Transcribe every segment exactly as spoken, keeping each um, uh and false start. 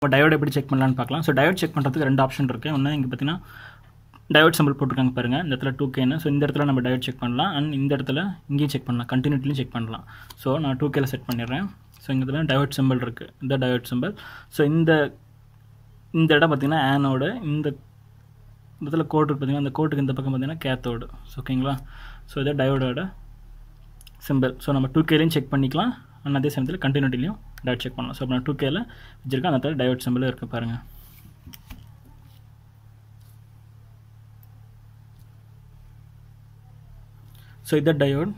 இப்போ டயோட் எப்படி செக் பண்ணலான்னு பார்க்கலாம். ஸோ டயோட் செக் பண்ணுறதுக்கு ரெண்டு ஆப்ஷன் இருக்குது. ஒன்று இங்கே பார்த்தீங்கன்னா டயோட் சிம்பிள் போட்டிருக்காங்க பாருங்கள், இந்த இடத்துல டூ கேன்னு. ஸோ இந்த இடத்துல நம்ம டயோட் செக் பண்ணலாம். அண்ட் இந்த இடத்துல இங்கேயும் செக் பண்ணலாம், கண்டினியூட்டிலையும் செக் பண்ணலாம். ஸோ நான் டூ கேல செட் பண்ணிடுறேன். ஸோ இங்கே இடத்துல டயோட் சிம்பிள் இருக்குது, இந்த டயோட் சிம்பிள். ஸோ இந்த இந்த இடம் பார்த்திங்கன்னா ஆனோடு, இந்த இடத்துல கோடு பார்த்திங்கன்னா அந்த கோட்டுக்கு இந்த பக்கம் பார்த்திங்கன்னா கேத்தோடு. ஸோ ஓகேங்களா. ஸோ இதை டயோடோட சிம்பிள். ஸோ நம்ம டூ கேலையும் செக் பண்ணிக்கலாம், அண்ட் அதே சமயத்தில் கண்டினியூட்டிலையும் டயோட் செக் பண்ணலாம். ஸோ இப்போ நான் டூ கேல வச்சுருக்கேன், அந்த இடத்துல டயோட் சிம்பிள் இருக்குது பாருங்கள். ஸோ இதை டயோட்.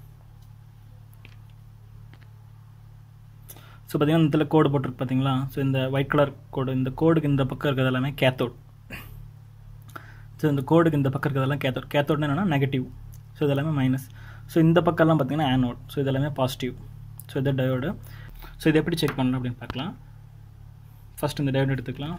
ஸோ பார்த்தீங்கன்னா இந்த இடத்துல கோடு போட்டிருக்கு பார்த்தீங்களா. ஸோ இந்த ஒயிட் கலர் கோடு, இந்த கோடுக்கு இந்த பக்கம் இருக்கிறது எல்லாமே கேத்தோட். ஸோ இந்த கோடுக்கு இந்த பக்கம் இருக்கிறதெல்லாம் கேத்தோட். கேத்தோட்னு என்னென்னா நெகட்டிவ். ஸோ இதெல்லாமே மைனஸ். ஸோ இந்த பக்கம்லாம் பார்த்தீங்கன்னா ஆனோட். ஸோ இதெல்லாமே பாசிட்டிவ். ஸோ இதை டயோடு. ஸோ இதை எப்படி செக் பண்ணணும் அப்படின்னு பார்க்கலாம். ஃபஸ்ட் இந்த டயோடு எடுத்துக்கலாம்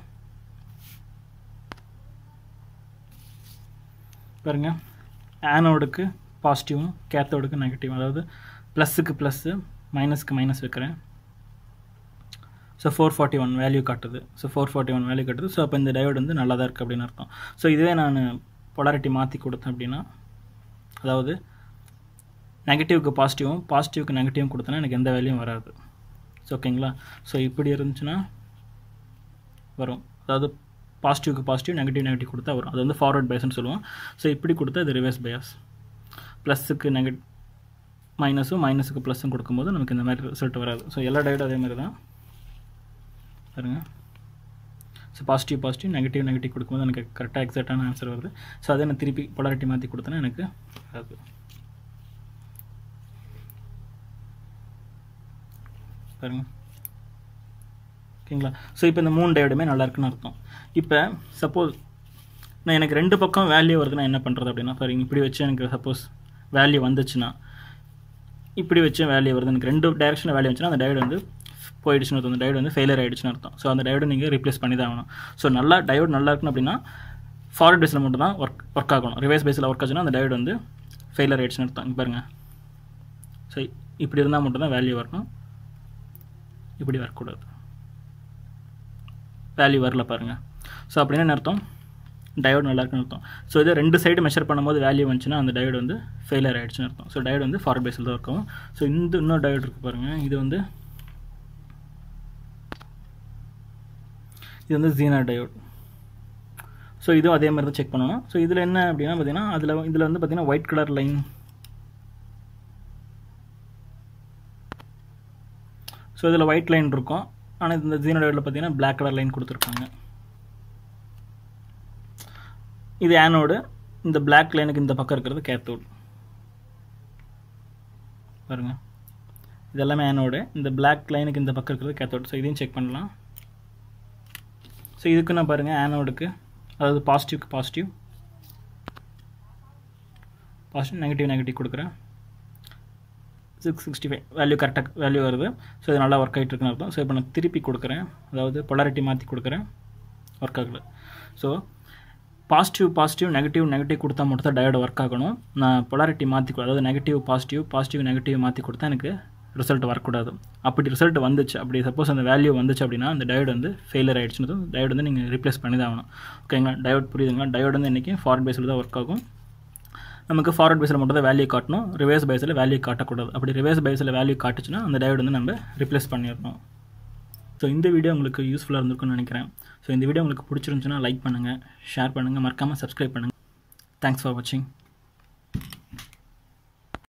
பாருங்கள். ஆனோடுக்கு பாசிட்டிவும் கேத்தோடுக்கு நெகட்டிவ், அதாவது ப்ளஸ்ஸுக்கு ப்ளஸ்ஸு மைனஸ்க்கு மைனஸ் வைக்கிறேன். So four forty one value காட்டுது. So four forty one value காட்டுது. ஸோ அப்போ இந்த டயோடு வந்து நல்லா தான் இருக்குது அப்படின்னு அர்த்தம். ஸோ இதுவே நான் பொலாரிட்டி மாற்றி கொடுத்தேன் அப்படின்னா, அதாவது நெகட்டிவ்க்கு பாசிட்டிவும் பாசிட்டிவ்க்கு நெகட்டிவும் கொடுத்தேன்னா எனக்கு எந்த வேல்யூவும் வராது. ஸோ ஓகேங்களா. ஸோ இப்படி இருந்துச்சுன்னா வரும், அதாவது பாசிட்டிவ்க்கு பாசிட்டிவ் நெகட்டிவ் நெகட்டிவ் கொடுத்தா வரும். அது வந்து ஃபார்வர்ட் பயாஸ்ன்னு சொல்லுவோம். ஸோ இப்படி கொடுத்தா இது ரிவர்ஸ் பயாஸ். ப்ளஸ்ஸுக்கு நெகட் மைனஸும் மைனஸுக்கு ப்ளஸ்ஸும் கொடுக்கும்போது நமக்கு இந்த மாதிரி ரிசல்ட் வராது. ஸோ எல்லா டயோடும் அதே மாதிரி தான் பாருங்கள். So positive positive negative negative கொடுக்கும்போது எனக்கு கரெக்டாக எக்ஸாக்டான ஆன்சர் வருது. ஸோ அதை நான் திருப்பி பொலாரிட்டி மாற்றி கொடுத்தேன்னா எனக்கு வராது பாருங்கள். ஓகேங்களா. ஸோ இப்போ இந்த மூணு டயோடுமே நல்லா இருக்குன்னு அர்த்தம். இப்போ சப்போஸ் நான் எனக்கு ரெண்டு பக்கம் வேல்யூ வருதுன்னா என்ன பண்ணுறது அப்படின்னா, பாருங்க இப்படி வச்சு எனக்கு சப்போஸ் வேல்யூ வந்துச்சுன்னா, இப்படி வச்சு வேல்யூ வருது, எனக்கு ரெண்டு டைரெக்ஷனில் வேல்யூ வந்துச்சுன்னா அந்த டயோடு வந்து போயிடுச்சுன்னு அர்த்தம். அந்த டயோடு வந்து ஃபெயிலியர் ஆகிடுச்சுன்னு அர்த்தம். ஸோ அந்த டயோடு நீங்கள் ரீப்ளேஸ் பண்ணி தான் ஆகணும். ஸோ நல்லா டயோடு நல்லா இருக்கணும் அப்படின்னா ஃபார்வர்ட் பேஸில் மட்டும் தான் ஒர்க் ஒர்க் ஆகணும். ரிவர்ஸ் பேஸில் ஒர்க் ஆச்சுன்னா அந்த டயோடு வந்து ஃபெயிலியர் ஆகிடுச்சுன்னு அர்த்தம். இங்கே பாருங்கள். ஸோ இப்படி இருந்தால் மட்டும் தான் வேல்யூ வரணும், இப்படி வரக்கூடாது. வேல்யூ வரல பாருங்கள். ஸோ அப்படின்னு அர்த்தம் டயோடு நல்லா இருக்குன்னு அர்த்தம். ஸோ இதை ரெண்டு சைடு மெஷர் பண்ணும்போது வேல்யூ வந்துச்சுன்னா அந்த டயோடு வந்து ஃபெயிலியர் ஆகிடுச்சுன்னு அர்த்தம். ஸோ டயோடு வந்து ஃபார்வர்ட் பேஸில் தான் இருக்கும். ஸோ இந்த இன்னொரு டயோடு இருக்குது பாருங்கள். இது வந்து இது வந்து ஜீனர் டயோடு. ஸோ இதுவும் அதே மாதிரி தான் செக் பண்ணணும். ஸோ இதில் என்ன அப்படின்னா பார்த்தீங்கன்னா அதில் இதில் வந்து பார்த்தீங்கன்னா ஒயிட் கலர் லைன், ஸோ இதில் ஒயிட் லைன் இருக்கும். ஆனால் இந்த ஜீனர் டயோடில் பார்த்தீங்கன்னா பிளாக் கலர் லைன் கொடுத்துருக்காங்க. இது ஆனோடு, இந்த பிளாக் லைனுக்கு இந்த பக்கம் இருக்கிறது கேத்தோடு பாருங்கள். இது எல்லாமே ஆனோடு, இந்த பிளாக் லைனுக்கு இந்த பக்கம் இருக்கிறது கேத்தோடு. ஸோ இதையும் செக் பண்ணலாம். ஸோ இதுக்கு நான் பாருங்கள் ஆனோடுக்கு, அதாவது பாசிட்டிவ்க்கு பாசிட்டிவ் பாசிட்டிவ் நெகட்டிவ் நெகட்டிவ் கொடுக்குறேன். சிக்ஸ் சிக்ஸ்டி ஃபைவ் வேல்யூ கரெக்டாக வேல்யூ வருது. ஸோ இது நல்லா ஒர்க் ஆகிட்டு இருக்குன்னு அர்த்தம். ஸோ இப்போ நான் திருப்பி கொடுக்குறேன், அதாவது பொலாரிட்டி மாற்றி கொடுக்குறேன், ஒர்க் ஆகலை. So positive positive negative negative கொடுத்தா மட்டும் தான் டயோடு ஒர்க் ஆகணும். நான் பொலாரிட்டி மாற்றி, அதாவது நெகட்டிவ் பாசிட்டிவ் பாசிட்டிவ் நெகட்டிவ் மாற்றி கொடுத்தா எனக்கு ரிசல்ட் வரக்கூடாது. அப்படி ரிசல்ட் வந்துச்சு, அப்படி சப்போஸ் அந்த வேல்யூ வந்துச்சு அப்படின்னா அந்த டயோடு வந்து ஃபெயிலியர் ஆகிடுச்சுன்னு டயோடு வந்து நீங்கள் ரீப்ளேஸ் பண்ணி தான் ஆகணும். ஓகேங்களா. டயோட் புரியுதுங்களா. டயோடு வந்து இன்றைக்கி ஃபார்வர்ட் பேஸில் தான் ஒர்க் ஆகும். நமக்கு ஃபார்வர்ட் பேஸில் மட்டும் தான் வேல்யூ காட்டணும், ரிவர்ஸ் பேஸில் வேல்யூ காட்டக்கூடாது. அப்படி ரிவர்ஸ் பேஸில் வேல்யூ காட்டுச்சுன்னா அந்த டயோடு வந்து நம்ம ரிப்ளேஸ் பண்ணிடணும். ஸோ இந்த வீடியோ உங்களுக்கு யூஸ்ஃபுல்லாக இருந்திருக்குன்னு நினைக்கிறேன். ஸோ இந்த வீடியோ உங்களுக்கு பிடிச்சிருந்துச்சுன்னா லைக் பண்ணுங்கள், ஷேர் பண்ணுங்கள், மறக்காமல் சப்ஸ்கிரைப் பண்ணுங்கள். தேங்க்ஸ் ஃபார் வாட்சிங்.